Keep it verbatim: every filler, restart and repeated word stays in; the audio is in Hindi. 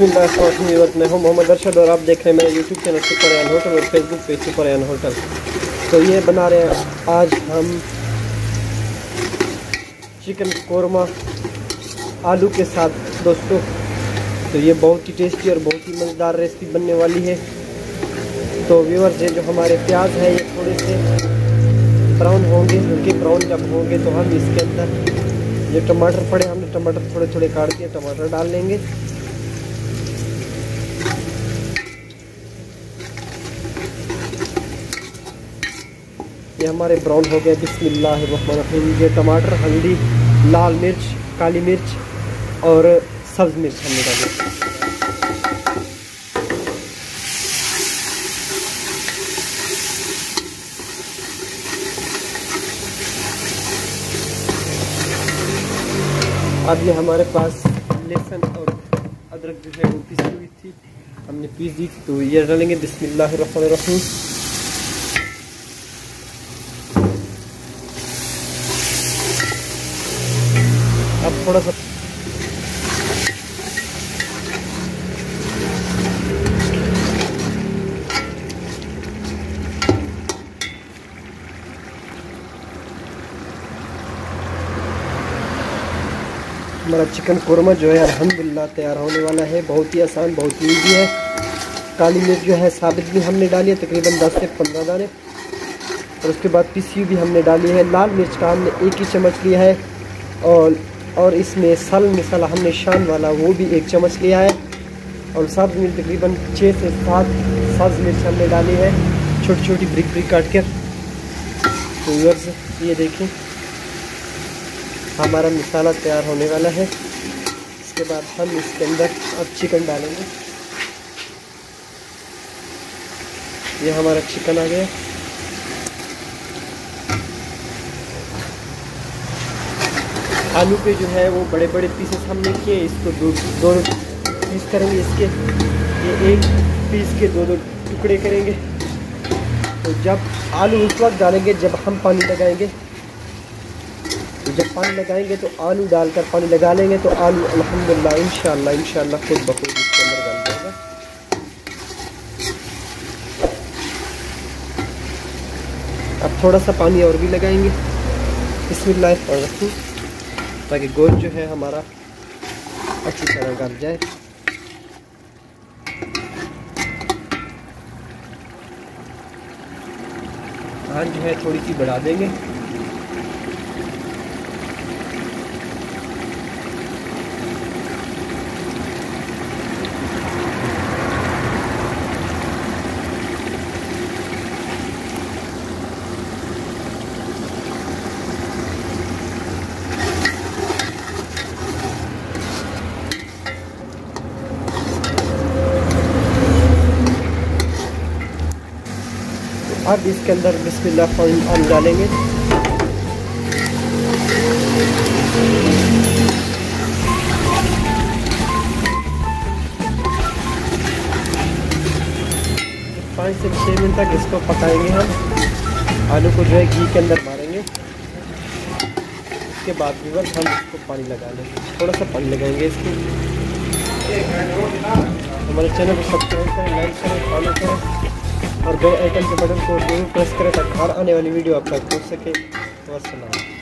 बिस्मिल्लाह, मैं हूँ मोहम्मद अरशद और आप देख रहे हैं मेरे YouTube channel super an hotel और फेसबुक पे सुपर एन होटल। तो ये बना रहे हैं आज हम चिकन कोरमा आलू के साथ दोस्तों। तो ये बहुत ही टेस्टी और बहुत ही मज़ेदार रेसिपी बनने वाली है। तो व्यूअर्स, ये जो हमारे प्याज है ये थोड़े से ब्राउन होंगे, हल्के ब्राउन जब होंगे तो हम इसके अंदर ये टमाटर पड़े, हमने टमाटर थोड़े थोड़े काट के टमाटर डाल लेंगे। ये हमारे ब्राउन हो गए। बिस्मिल्लाहिर्रहमानिर्रहीम। ये टमाटर, हल्दी, लाल मिर्च, काली मिर्च और सब्ज़ मिर्च हमने डाली। अब ये हमारे पास लहसुन और अदरक जो है वो पीसी हुई थी, हमने पीस दी थी, तो ये डालेंगे। बिस्मिल्लाहिर्रहमानिर्रहीम। अब थोड़ा सा हमारा चिकन कोरमा जो है अल्हम्दुलिल्लाह तैयार होने वाला है। बहुत ही आसान, बहुत ही ईजी है। काली मिर्च जो है साबित भी हमने डाली है, तकरीबन दस से पंद्रह दाने, और उसके बाद पीसी भी हमने डाली है। लाल मिर्च का हमने एक ही चम्मच लिया है, और और इसमें सल मिसाला हमने शान वाला वो भी एक चम्मच लिया है, और सब्ज़ मिर्च तकरीबन छः से सात सब्ज़ मिर्च हमने डाली है, छोटी छोटी ब्रिक ब्रिक काट कर। तो व्यूअर्स, ये देखें हमारा मसाला तैयार होने वाला है। इसके बाद हम इसके अंदर अब चिकन डालेंगे। ये हमारा चिकन आ गया। आलू पे जो है वो बड़े बड़े पीसेस हमने किए, इसको दो दो पीस करेंगे इसके। ये एक पीस के दो दो टुकड़े करेंगे। तो जब आलू उस वक्त डालेंगे जब हम पानी लगाएंगे, तो जब पानी लगाएंगे तो आलू डालकर पानी लगा लेंगे, तो आलू अल्हम्दुलिल्लाह इंशाअल्लाह इंशाअल्लाह खुद ब खुद इसके अंदर डाल जाएगा। अब थोड़ा सा पानी और भी लगाएंगे। बिस्मिल्लाह, ताकि गोश्त जो है हमारा अच्छी तरह गल जाए। आंच जो है थोड़ी सी बढ़ा देंगे। अब इसके अंदर बिस्मिल्लाह पानी डालेंगे। पाँच से छः मिनट तक इसको पकाएंगे हम। आलू को जो है घी के अंदर मारेंगे। उसके बाद भी हम इसको पानी लगा लेंगे, थोड़ा सा पानी लगाएंगे इसको। हमारे चैनल को सब्सक्राइब करें, लाइक करें, फॉलो करें और बेल आइकन के बटन को जरूर प्रेस करें ताकि हर आने वाली वीडियो आप तक पहुँच सके। वस्सलाम।